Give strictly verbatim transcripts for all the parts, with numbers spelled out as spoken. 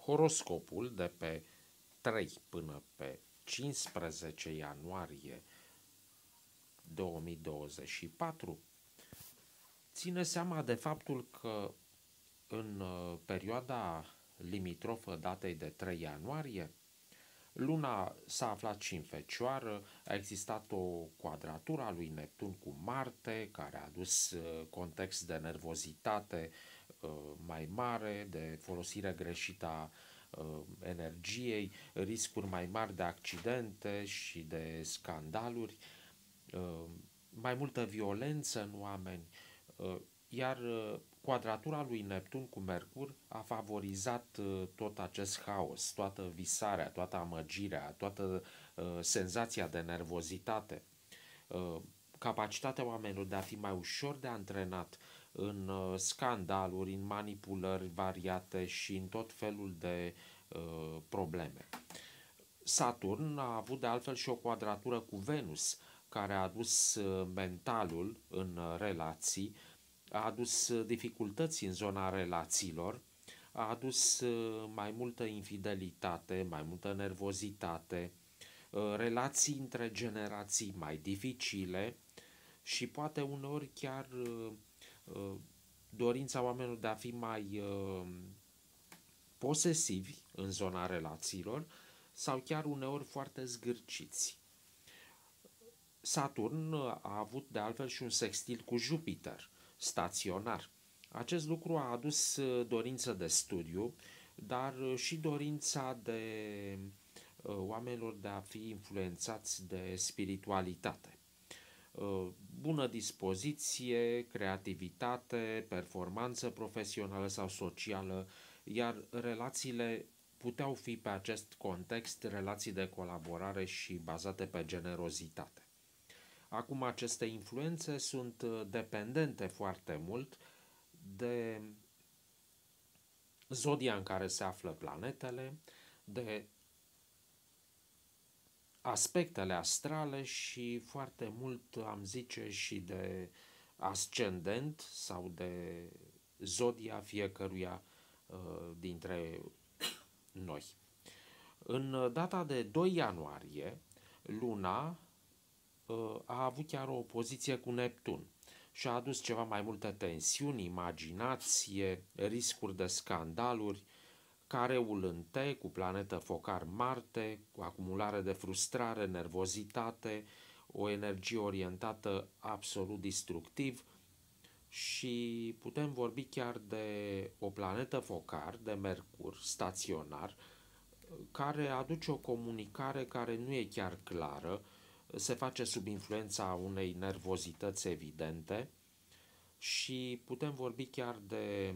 Horoscopul de pe trei până pe cincisprezece ianuarie două mii douăzeci și patru ține seama de faptul că în perioada limitrofă datei de trei ianuarie, luna s-a aflat și în Fecioară, a existat o quadratură a lui Neptun cu Marte, care a adus context de nervozitate mai mare, de folosire greșită a energiei, riscuri mai mari de accidente și de scandaluri, mai multă violență în oameni, iar quadratura lui Neptun cu Mercur a favorizat tot acest haos, toată visarea, toată amăgirea, toată senzația de nervozitate, capacitatea oamenilor de a fi mai ușor de antrenat în scandaluri, în manipulări variate și în tot felul de uh, probleme. Saturn a avut de altfel și o quadratură cu Venus, care a adus mentalul în relații, a adus dificultăți în zona relațiilor, a adus mai multă infidelitate, mai multă nervozitate, relații între generații mai dificile și poate uneori chiar dorința oamenilor de a fi mai posesivi în zona relațiilor sau chiar uneori foarte zgârciți. Saturn a avut de altfel și un sextil cu Jupiter, staționar. Acest lucru a adus dorință de studiu, dar și dorința de oamenilor de a fi influențați de spiritualitate. Bună dispoziție, creativitate, performanță profesională sau socială, iar relațiile puteau fi pe acest context relații de colaborare și bazate pe generozitate. Acum aceste influențe sunt dependente foarte mult de zodia în care se află planetele, de aspectele astrale și foarte mult, am zice, și de ascendent sau de zodia fiecăruia uh, dintre noi. În data de doi ianuarie, luna uh, a avut chiar o opoziție cu Neptun și a adus ceva mai multă tensiuni, imaginație, riscuri de scandaluri, careul în T cu planetă focar Marte, cu acumulare de frustrare, nervozitate, o energie orientată absolut destructiv și putem vorbi chiar de o planetă focar, de Mercur, staționar, care aduce o comunicare care nu e chiar clară, se face sub influența unei nervozități evidente și putem vorbi chiar de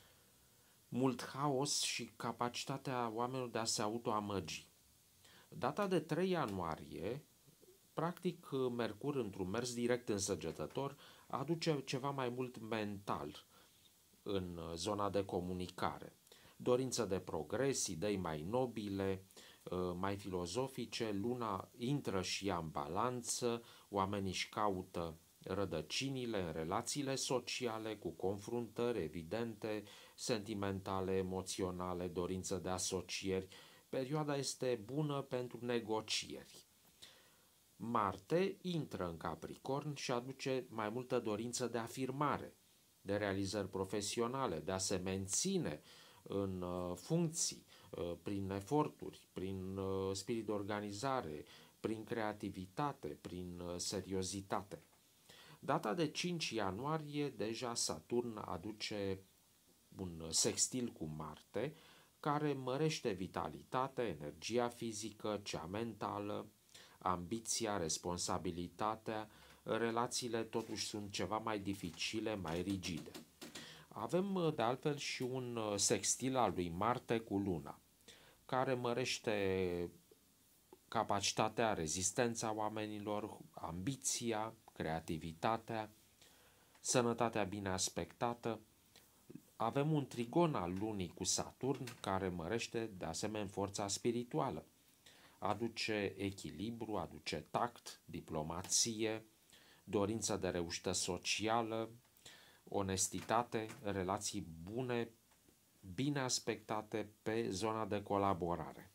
mult haos și capacitatea oamenilor de a se autoamăgi. Data de trei ianuarie, practic Mercur într-un mers direct în Săgetător aduce ceva mai mult mental în zona de comunicare. Dorință de progres, idei mai nobile, mai filozofice, luna intră și ea în balanță, oamenii își caută rădăcinile în relațiile sociale cu confruntări evidente, sentimentale, emoționale, dorință de asocieri. Perioada este bună pentru negocieri. Marte intră în Capricorn și aduce mai multă dorință de afirmare, de realizări profesionale, de a se menține în funcții, prin eforturi, prin spirit de organizare, prin creativitate, prin seriozitate. Data de cinci ianuarie, deja Saturn aduce un sextil cu Marte, care mărește vitalitatea, energia fizică, cea mentală, ambiția, responsabilitatea, relațiile totuși sunt ceva mai dificile, mai rigide. Avem de altfel și un sextil al lui Marte cu Luna, care mărește capacitatea, rezistența oamenilor, ambiția, creativitatea, sănătatea bine aspectată. Avem un trigon al lunii cu Saturn care mărește de asemenea forța spirituală. Aduce echilibru, aduce tact, diplomație, dorință de reușită socială, onestitate, relații bune bine aspectate pe zona de colaborare.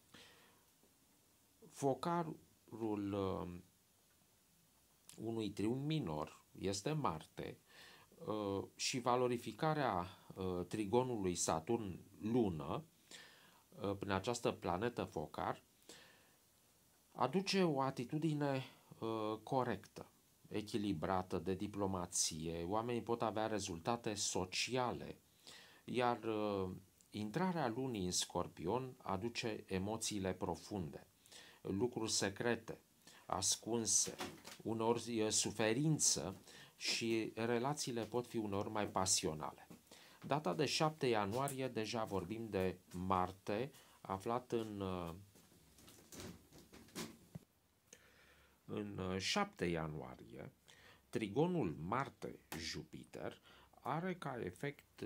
Focarul uh, unui triunghi minor este Marte uh, și valorificarea uh, trigonului Saturn-Lună uh, prin această planetă focar aduce o atitudine uh, corectă, echilibrată de diplomație. Oamenii pot avea rezultate sociale, iar uh, intrarea lunii în Scorpion aduce emoțiile profunde, lucruri secrete, ascunse, uneori suferință și relațiile pot fi uneori mai pasionale. Data de șapte ianuarie deja vorbim de Marte, aflat în, în șapte ianuarie. Trigonul Marte-Jupiter are ca efect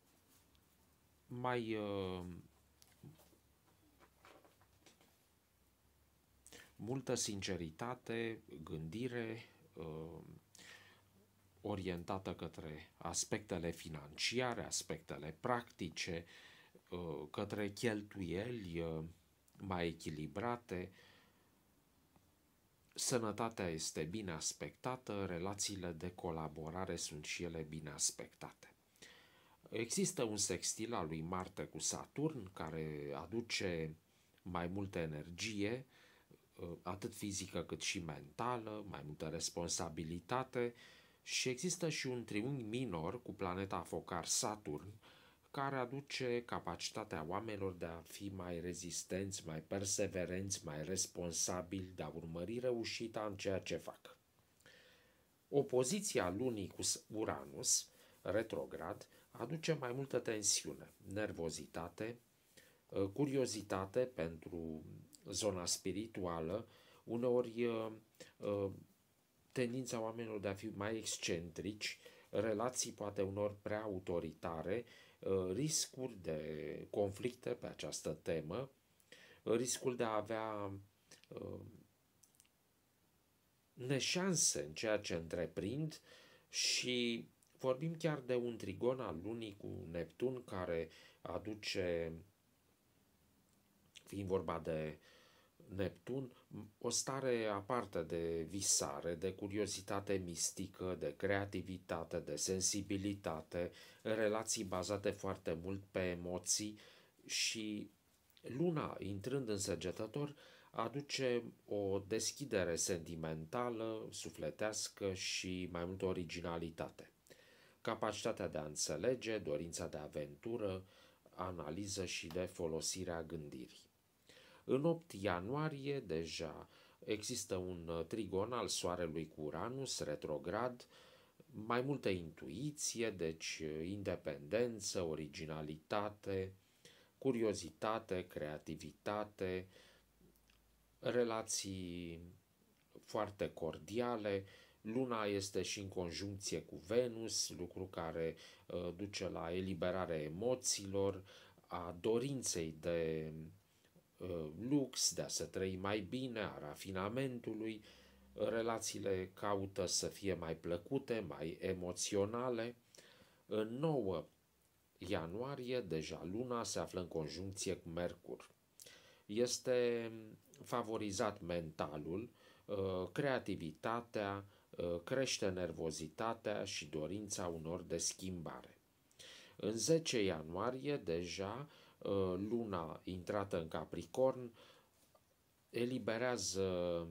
mai multă sinceritate, gândire uh, orientată către aspectele financiare, aspectele practice, uh, către cheltuieli uh, mai echilibrate. Sănătatea este bine aspectată, relațiile de colaborare sunt și ele bine aspectate. Există un sextil al lui Marte cu Saturn care aduce mai multă energie, atât fizică cât și mentală, mai multă responsabilitate, și există și un triunghi minor cu planeta focar Saturn care aduce capacitatea oamenilor de a fi mai rezistenți, mai perseverenți, mai responsabili, de a urmări reușita în ceea ce fac. Opoziția lunii cu Uranus, retrograd, aduce mai multă tensiune, nervozitate, curiozitate pentru zona spirituală, uneori tendința oamenilor de a fi mai excentrici, relații poate unor prea autoritare, riscuri de conflicte pe această temă, riscul de a avea neșanse în ceea ce întreprind și vorbim chiar de un trigon al lunii cu Neptun care aduce, fiind vorba de Neptun, o stare aparte de visare, de curiozitate mistică, de creativitate, de sensibilitate, relații bazate foarte mult pe emoții și luna, intrând în Săgetător, aduce o deschidere sentimentală, sufletească și mai multă originalitate. Capacitatea de a înțelege, dorința de aventură, analiză și de folosirea gândirii. În opt ianuarie deja există un trigon al Soarelui cu Uranus, retrograd, mai multă intuiție, deci independență, originalitate, curiozitate, creativitate, relații foarte cordiale. Luna este și în conjuncție cu Venus, lucru care uh, duce la eliberarea emoțiilor, a dorinței de uh, lux, de a se trăi mai bine, a rafinamentului. Relațiile caută să fie mai plăcute, mai emoționale. În nouă ianuarie, deja luna se află în conjuncție cu Mercur. Este favorizat mentalul, creativitatea, crește nervozitatea și dorința unor de schimbare. În zece ianuarie, deja, luna intrată în Capricorn eliberează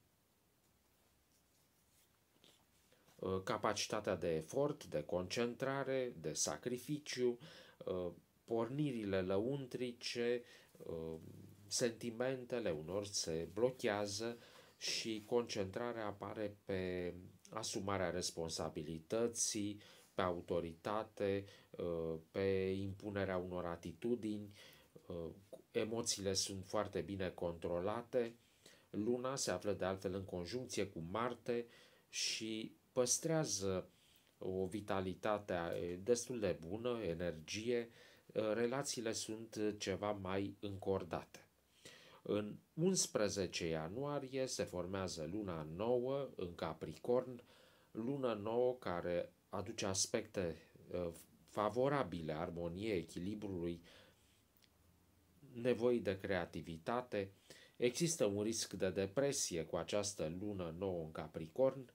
capacitatea de efort, de concentrare, de sacrificiu, pornirile lăuntrice, sentimentele unor se blochează și concentrarea apare pe asumarea responsabilității, pe autoritate, pe impunerea unor atitudini. Emoțiile sunt foarte bine controlate. Luna se află de altfel în conjuncție cu Marte și păstrează o vitalitate destul de bună, energie. Relațiile sunt ceva mai încordate. În unsprezece ianuarie se formează luna nouă în Capricorn, lună nouă care aduce aspecte favorabile armoniei, echilibrului, nevoi de creativitate. Există un risc de depresie cu această lună nouă în Capricorn.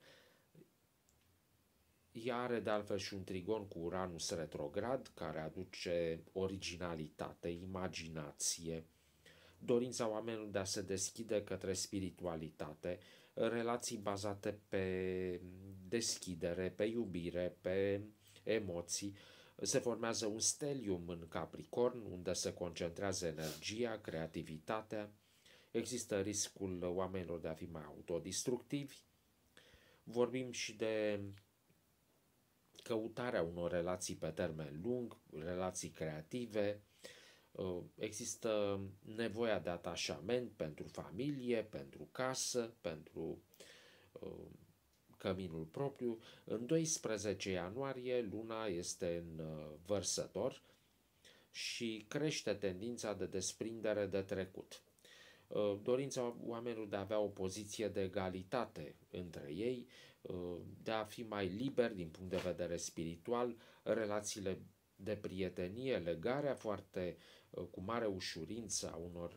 Ea are de altfel și un trigon cu Uranus retrograd, care aduce originalitate, imaginație, dorința oamenilor de a se deschide către spiritualitate, relații bazate pe deschidere, pe iubire, pe emoții. Se formează un stelium în Capricorn, unde se concentrează energia, creativitatea. Există riscul oamenilor de a fi mai autodestructivi. Vorbim și de căutarea unor relații pe termen lung, relații creative. Există nevoia de atașament pentru familie, pentru casă, pentru căminul propriu. În doisprezece ianuarie luna este în Vărsător și crește tendința de desprindere de trecut. Dorința oamenilor de a avea o poziție de egalitate între ei, de a fi mai liberi din punct de vedere spiritual, relațiile de prietenie, legarea foarte cu mare ușurință a unor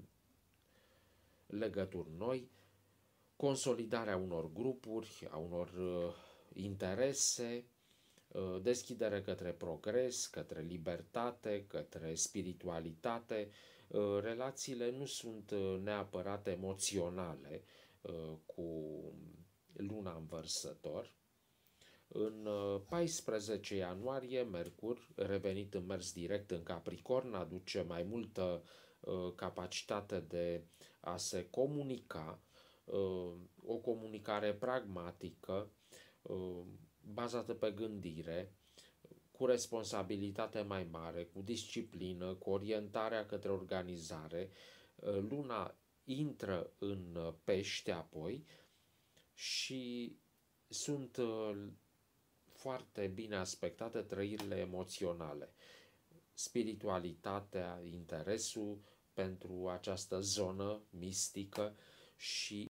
legături noi, consolidarea unor grupuri, a unor interese, deschidere către progres, către libertate, către spiritualitate. Relațiile nu sunt neapărat emoționale cu luna în Vărsător. În paisprezece ianuarie, Mercur, revenit în mers direct în Capricorn, aduce mai multă capacitate de a se comunica, o comunicare pragmatică, bazată pe gândire, cu responsabilitate mai mare, cu disciplină, cu orientarea către organizare. Luna intră în Pește apoi și sunt foarte bine aspectate trăirile emoționale, spiritualitatea, interesul pentru această zonă mistică și